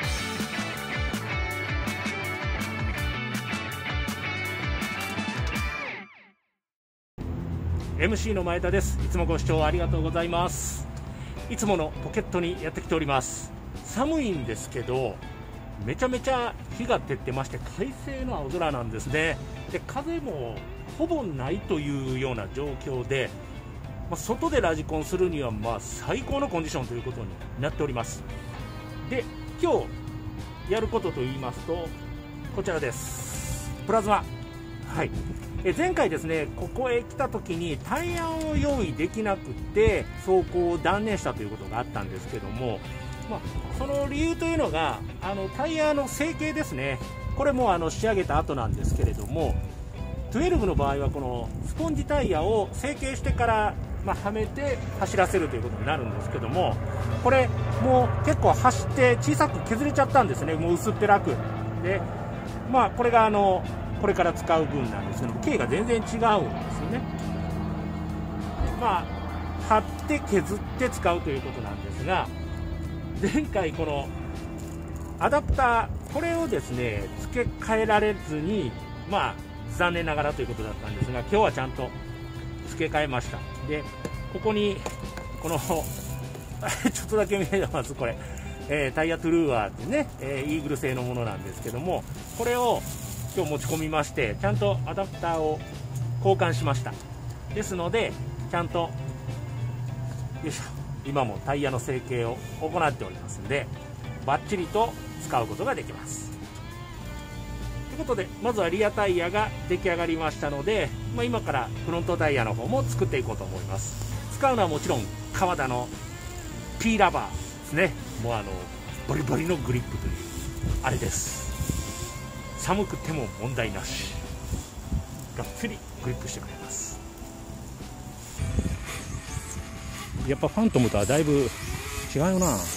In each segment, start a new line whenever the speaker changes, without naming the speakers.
MC の前田です。いつもご視聴ありがとうございます。いつものポケットにやってきております。寒いんですけどめちゃめちゃ日が照ってまして、快晴の青空なんですね。で、風もほぼないというような状況で、外でラジコンするには最高のコンディションということになっております。で、今日やることといいますとこちらです。プラズマ。はい、前回ですね、ここへ来た時にタイヤを用意できなくて走行を断念したということがあったんですけども、その理由というのがタイヤの成形ですね。これも仕上げた後なんですけれども、12の場合はこのスポンジタイヤを成形してからはめて走らせるということになるんですけども、これもう結構走って小さく削れちゃったんですね。もう薄っぺらくで、これがこれから使う分なんですけども、径が全然違うんですよね。貼って削って使うということなんですが、前回このアダプター、これをですね付け替えられずに残念ながらということだったんですが、今日はちゃんと付け替えました。で、ここにこのちょっとだけ見えますこれ、タイヤトゥルーアーってね、イーグル製のものなんですけども、これを今日持ち込みまして、ちゃんとアダプターを交換しました。ですのでちゃんとよいしょ、今もタイヤの成形を行っておりますので、バッチリと使うことができます。ということで、まずはリアタイヤが出来上がりましたので、今からフロントタイヤの方も作っていこうと思います。使うのはもちろん川田の P ラバーですね。もうバリバリのグリップというあれです。寒くても問題なし、がっつりグリップしてくれます。やっぱファントムとはだいぶ違うよな。よし、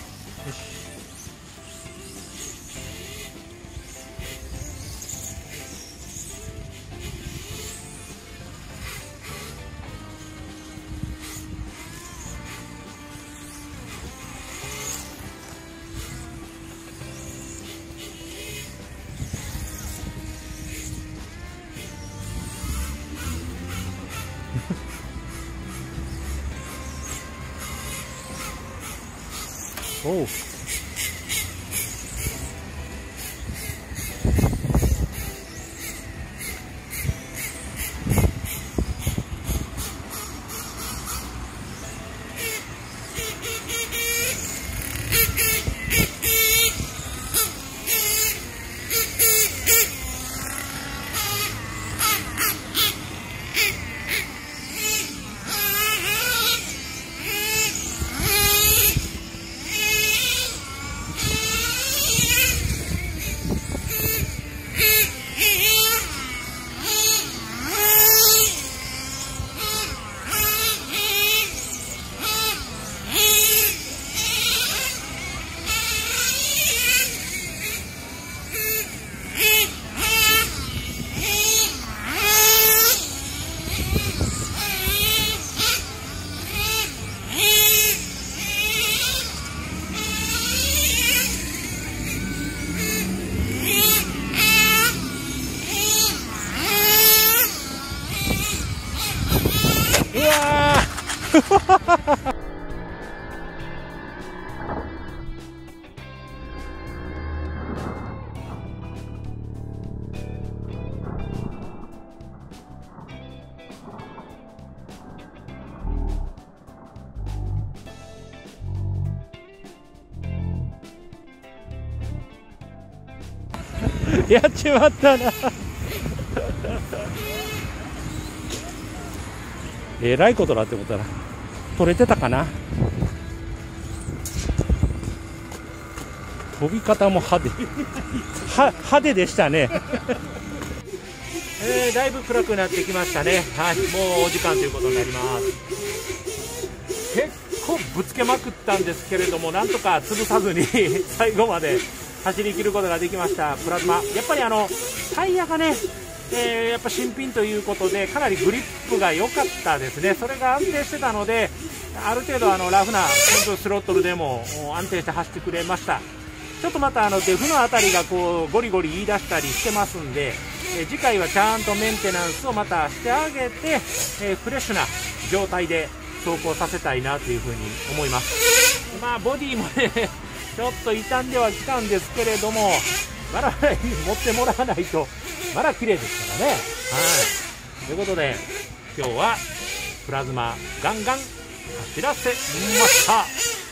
おう、やっちまったなえらいことだって思ったら取れてたかな。飛び方も派手でしたねだいぶ暗くなってきましたね。はい、もうお時間ということになります。結構ぶつけまくったんですけれども、なんとか潰さずに最後まで走り切ることができました。プラズマ、やっぱりタイヤがね、やっぱ新品ということでかなりグリップが良かったですね。それが安定してたので、ある程度ラフなスロットルでも安定して走ってくれました。 ちょっとまたデフのあたりがこうゴリゴリ言い出したりしてますんで、次回はちゃんとメンテナンスをまたしてあげて、フレッシュな状態で走行させたいなというふうに思います。まあボディもねちょっと傷んではきたんですけれども、まだ持ってもらわないとまだ綺麗ですからね。はい、ということで今日はプラズマガンガン走らせました。